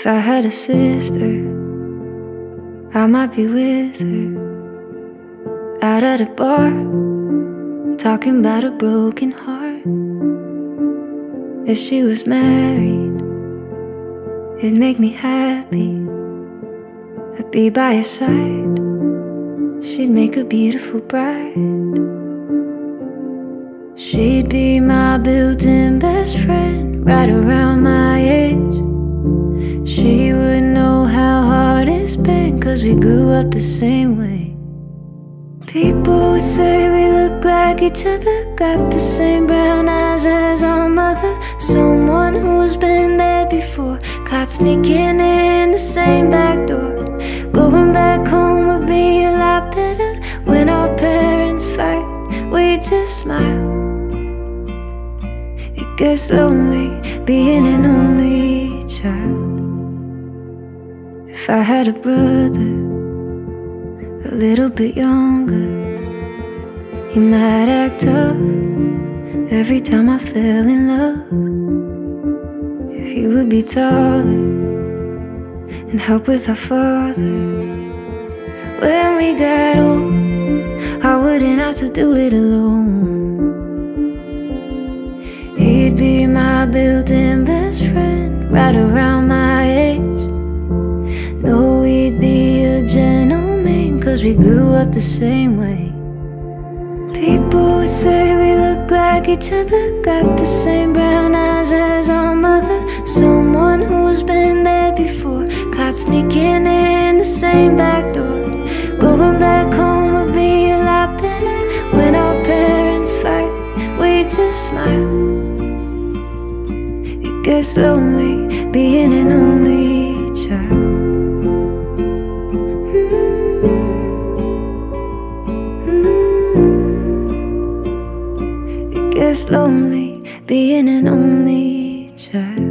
If I had a sister, I might be with her, out at a bar, talking about a broken heart. If she was married, it'd make me happy. I'd be by her side, she'd make a beautiful bride. She'd be my built-in best friend, right around my age. She would know how hard it's been, 'cause we grew up the same way. People would say we look like each other, got the same brown eyes as our mother. Someone who's been there before, caught sneaking in the same back door. Going back home would be a lot better. When our parents fight, we just smile. It gets lonely being an only child. If I had a brother a little bit younger, he might act tough every time I fell in love. He would be taller and help with our father. When we got old, I wouldn't have to do it alone. He'd be my built-in best friend, right around my age. No, he'd be a gentleman, 'cause we grew up the same way. People would say we look like each other, got the same brown eyes as our mother. Someone who's been there before, caught sneaking in the same back door. Going back home would be a lot better. When our parents fight, we just smile. It gets lonely being an only child. It gets lonely being an only child.